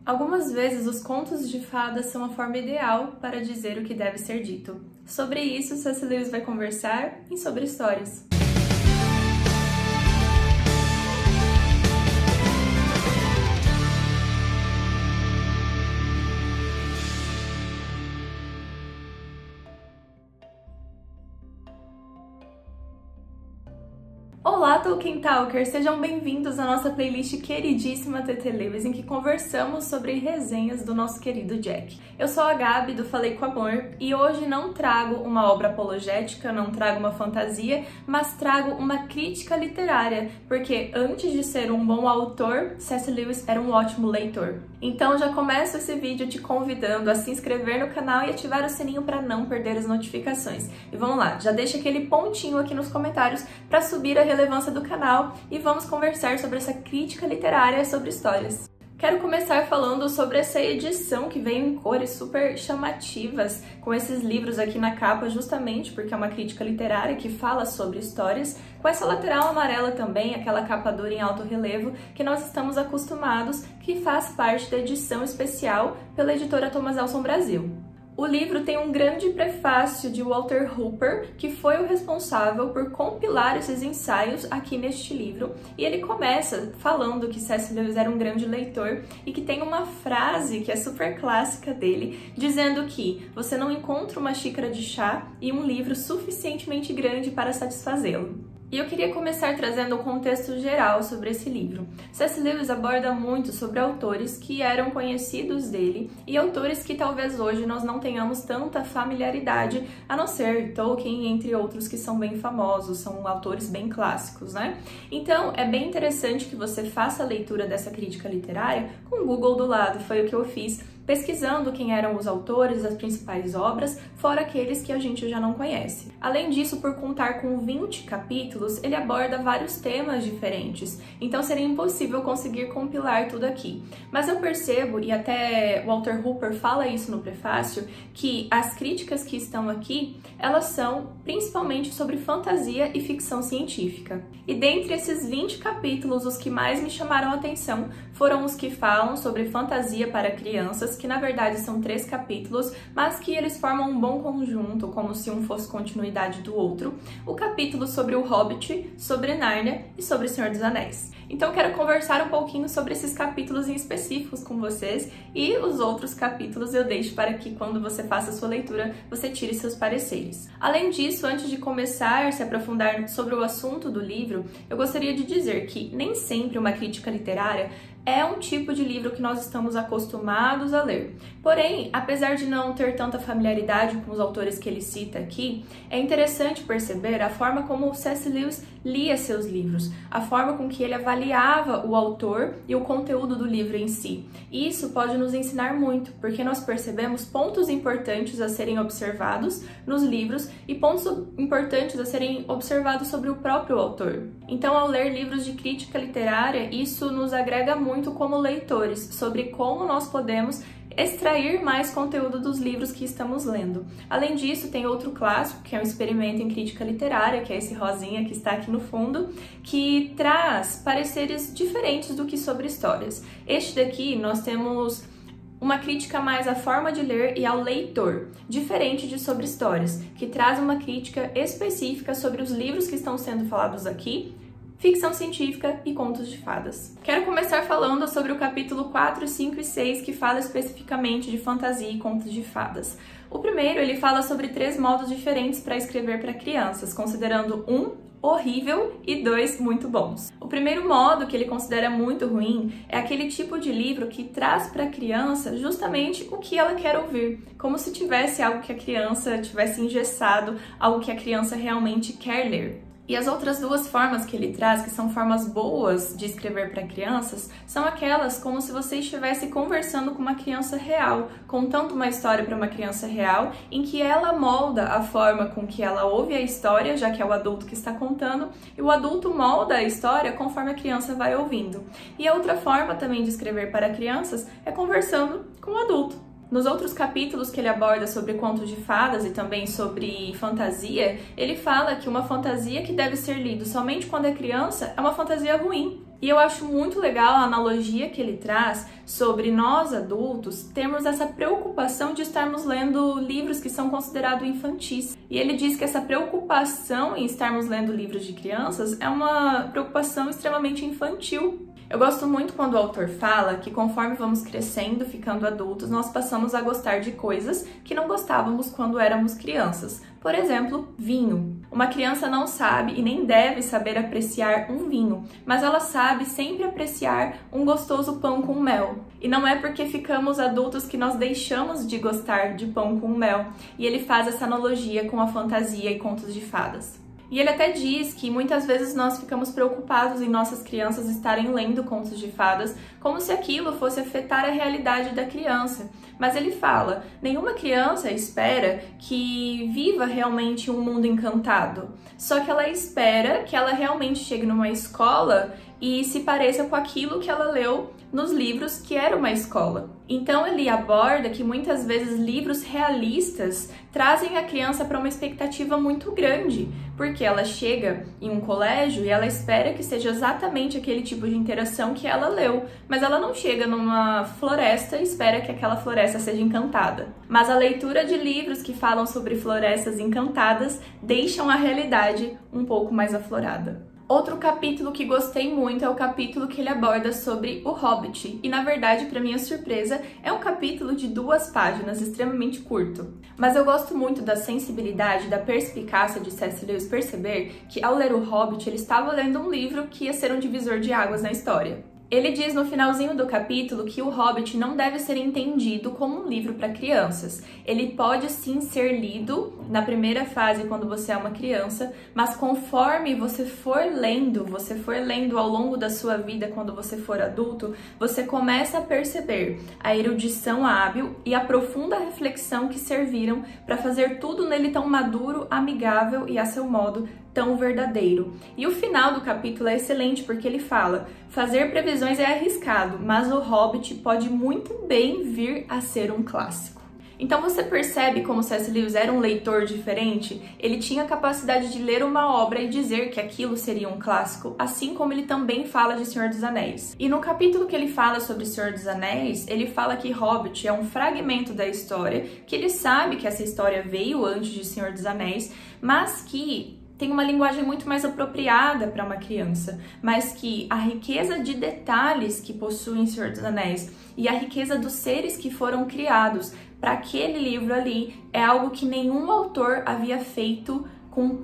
Algumas vezes os contos de fadas são a forma ideal para dizer o que deve ser dito. Sobre isso, C.S. Lewis vai conversar em Sobre Histórias. Olá, Tolkien Talkers! Sejam bem-vindos à nossa playlist queridíssima TT Lewis, em que conversamos sobre resenhas do nosso querido Jack. Eu sou a Gabi, do Falei com Amor, e hoje não trago uma obra apologética, não trago uma fantasia, mas trago uma crítica literária, porque antes de ser um bom autor, C.S. Lewis era um ótimo leitor. Então já começo esse vídeo te convidando a se inscrever no canal e ativar o sininho para não perder as notificações. E vamos lá, já deixa aquele pontinho aqui nos comentários para subir a relevância do canal e vamos conversar sobre essa crítica literária sobre histórias. Quero começar falando sobre essa edição que veio em cores super chamativas, com esses livros aqui na capa, justamente porque é uma crítica literária que fala sobre histórias, com essa lateral amarela também, aquela capa dura em alto relevo que nós estamos acostumados, que faz parte da edição especial pela editora Thomas Nelson Brasil. O livro tem um grande prefácio de Walter Hooper, que foi o responsável por compilar esses ensaios aqui neste livro, e ele começa falando que C.S. Lewis era um grande leitor e que tem uma frase que é super clássica dele, dizendo que você não encontra uma xícara de chá e um livro suficientemente grande para satisfazê-lo. E eu queria começar trazendo um contexto geral sobre esse livro. C.S. Lewis aborda muito sobre autores que eram conhecidos dele e autores que talvez hoje nós não tenhamos tanta familiaridade, a não ser Tolkien, entre outros que são bem famosos, são autores bem clássicos, né? Então é bem interessante que você faça a leitura dessa crítica literária com o Google do lado, foi o que eu fiz, pesquisando quem eram os autores das principais obras, fora aqueles que a gente já não conhece. Além disso, por contar com 20 capítulos, ele aborda vários temas diferentes, então seria impossível conseguir compilar tudo aqui. Mas eu percebo, e até Walter Hooper fala isso no prefácio, que as críticas que estão aqui, elas são principalmente sobre fantasia e ficção científica. E dentre esses 20 capítulos, os que mais me chamaram a atenção foram os que falam sobre fantasia para crianças, que na verdade são 3 capítulos, mas que eles formam um bom conjunto, como se um fosse continuidade do outro. O capítulo sobre o Hobbit, sobre Nárnia e sobre o Senhor dos Anéis. Então quero conversar um pouquinho sobre esses capítulos em específicos com vocês, e os outros capítulos eu deixo para que quando você faça a sua leitura, você tire seus pareceres. Além disso, antes de começar a se aprofundar sobre o assunto do livro, eu gostaria de dizer que nem sempre uma crítica literária é um tipo de livro que nós estamos acostumados a ler. Porém, apesar de não ter tanta familiaridade com os autores que ele cita aqui, é interessante perceber a forma como o C.S. Lewis lia seus livros, a forma com que ele avaliava o autor e o conteúdo do livro em si. E isso pode nos ensinar muito, porque nós percebemos pontos importantes a serem observados nos livros e pontos importantes a serem observados sobre o próprio autor. Então, ao ler livros de crítica literária, isso nos agrega muito como leitores, sobre como nós podemos extrair mais conteúdo dos livros que estamos lendo. Além disso, tem outro clássico, que é um experimento em crítica literária, que é esse rosinha que está aqui no fundo, que traz pareceres diferentes do que sobre histórias. Este daqui, nós temos uma crítica mais à forma de ler e ao leitor, diferente de Sobre Histórias, que traz uma crítica específica sobre os livros que estão sendo falados aqui, ficção científica e contos de fadas. Quero começar falando sobre o capítulo 4, 5 e 6, que fala especificamente de fantasia e contos de fadas. O primeiro, ele fala sobre 3 modos diferentes para escrever para crianças, considerando 1, horrível, e 2, muito bons. O primeiro modo, que ele considera muito ruim, é aquele tipo de livro que traz para a criança justamente o que ela quer ouvir, como se tivesse algo que a criança tivesse engessado, algo que a criança realmente quer ler. E as outras 2 formas que ele traz, que são formas boas de escrever para crianças, são aquelas como se você estivesse conversando com uma criança real, contando uma história para uma criança real, em que ela molda a forma com que ela ouve a história, já que é o adulto que está contando, e o adulto molda a história conforme a criança vai ouvindo. E a outra forma também de escrever para crianças é conversando com o adulto. Nos outros capítulos que ele aborda sobre contos de fadas e também sobre fantasia, ele fala que uma fantasia que deve ser lida somente quando é criança é uma fantasia ruim. E eu acho muito legal a analogia que ele traz sobre nós adultos termos essa preocupação de estarmos lendo livros que são considerados infantis. E ele diz que essa preocupação em estarmos lendo livros de crianças é uma preocupação extremamente infantil. Eu gosto muito quando o autor fala que conforme vamos crescendo, ficando adultos, nós passamos a gostar de coisas que não gostávamos quando éramos crianças. Por exemplo, vinho. Uma criança não sabe e nem deve saber apreciar um vinho, mas ela sabe sempre apreciar um gostoso pão com mel. E não é porque ficamos adultos que nós deixamos de gostar de pão com mel. E ele faz essa analogia com a fantasia e contos de fadas. E ele até diz que muitas vezes nós ficamos preocupados em nossas crianças estarem lendo contos de fadas como se aquilo fosse afetar a realidade da criança. Mas ele fala, nenhuma criança espera que viva realmente um mundo encantado. Só que ela espera que ela realmente chegue numa escola e se pareça com aquilo que ela leu nos livros que era uma escola. Então ele aborda que muitas vezes livros realistas trazem a criança para uma expectativa muito grande, porque ela chega em um colégio e ela espera que seja exatamente aquele tipo de interação que ela leu, mas ela não chega numa floresta e espera que aquela floresta seja encantada. Mas a leitura de livros que falam sobre florestas encantadas deixam a realidade um pouco mais aflorada. Outro capítulo que gostei muito é o capítulo que ele aborda sobre o Hobbit. E na verdade, para minha surpresa, é um capítulo de 2 páginas, extremamente curto. Mas eu gosto muito da sensibilidade, da perspicácia de C.S. Lewis perceber que ao ler o Hobbit, ele estava lendo um livro que ia ser um divisor de águas na história. Ele diz no finalzinho do capítulo que o Hobbit não deve ser entendido como um livro para crianças. Ele pode sim ser lido na primeira fase quando você é uma criança, mas conforme você for lendo ao longo da sua vida quando você for adulto, você começa a perceber a erudição hábil e a profunda reflexão que serviram para fazer tudo nele tão maduro, amigável e a seu modo tão verdadeiro. E o final do capítulo é excelente porque ele fala: fazer previsões é arriscado, mas o Hobbit pode muito bem vir a ser um clássico. Então você percebe como C.S. Lewis era um leitor diferente? Ele tinha a capacidade de ler uma obra e dizer que aquilo seria um clássico, assim como ele também fala de Senhor dos Anéis. E no capítulo que ele fala sobre Senhor dos Anéis, ele fala que Hobbit é um fragmento da história, que ele sabe que essa história veio antes de Senhor dos Anéis, mas que tem uma linguagem muito mais apropriada para uma criança, mas que a riqueza de detalhes que possuem Senhor dos Anéis e a riqueza dos seres que foram criados para aquele livro ali é algo que nenhum autor havia feito com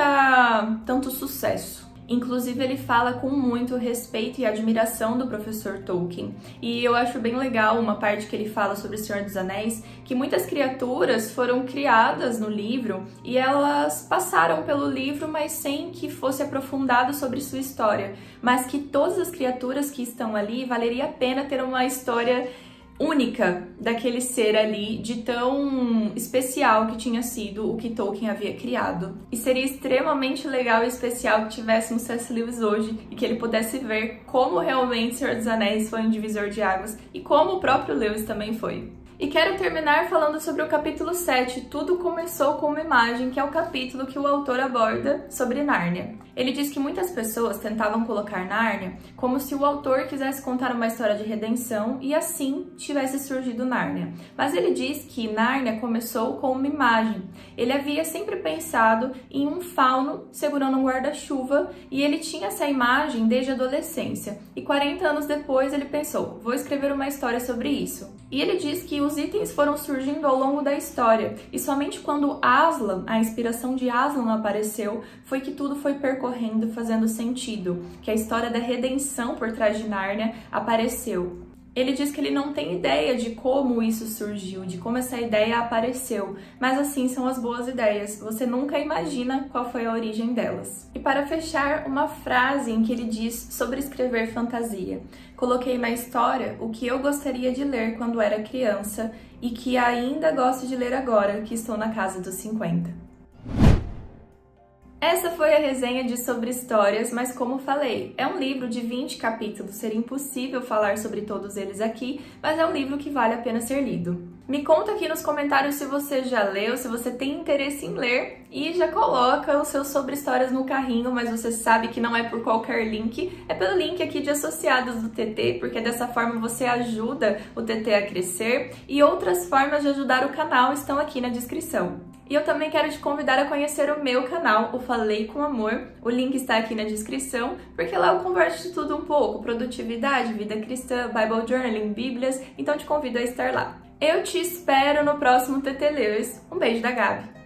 tanto sucesso. Inclusive, ele fala com muito respeito e admiração do professor Tolkien. E eu acho bem legal uma parte que ele fala sobre o Senhor dos Anéis, que muitas criaturas foram criadas no livro e elas passaram pelo livro, mas sem que fosse aprofundado sobre sua história. Mas que todas as criaturas que estão ali, valeria a pena ter uma história única daquele ser ali, de tão especial que tinha sido o que Tolkien havia criado. E seria extremamente legal e especial que tivéssemos C.S. Lewis hoje e que ele pudesse ver como realmente Senhor dos Anéis foi um divisor de águas e como o próprio Lewis também foi. E quero terminar falando sobre o capítulo 7, Tudo Começou com uma Imagem, que é o capítulo que o autor aborda sobre Nárnia. Ele diz que muitas pessoas tentavam colocar Nárnia como se o autor quisesse contar uma história de redenção e assim tivesse surgido Nárnia. Mas ele diz que Nárnia começou com uma imagem. Ele havia sempre pensado em um fauno segurando um guarda-chuva e ele tinha essa imagem desde a adolescência. E 40 anos depois ele pensou, vou escrever uma história sobre isso. E ele diz que os itens foram surgindo ao longo da história, e somente quando Aslan, a inspiração de Aslan apareceu, foi que tudo foi percorrendo, fazendo sentido, que a história da redenção por trás de Nárnia apareceu. Ele diz que ele não tem ideia de como isso surgiu, de como essa ideia apareceu, mas assim são as boas ideias, você nunca imagina qual foi a origem delas. E para fechar, uma frase em que ele diz sobre escrever fantasia. Coloquei na história o que eu gostaria de ler quando era criança e que ainda gosto de ler agora, que estou na casa dos 50. Essa foi a resenha de Sobre Histórias, mas como falei, é um livro de 20 capítulos, seria impossível falar sobre todos eles aqui, mas é um livro que vale a pena ser lido. Me conta aqui nos comentários se você já leu, se você tem interesse em ler e já coloca os seus sobre histórias no carrinho, mas você sabe que não é por qualquer link, é pelo link aqui de associados do TT, porque dessa forma você ajuda o TT a crescer e outras formas de ajudar o canal estão aqui na descrição. E eu também quero te convidar a conhecer o meu canal, o Falei com Amor. O link está aqui na descrição, porque lá eu converso de tudo um pouco, produtividade, vida cristã, Bible Journaling, Bíblias, então te convido a estar lá. Eu te espero no próximo TT Lewis. Um beijo da Gabi!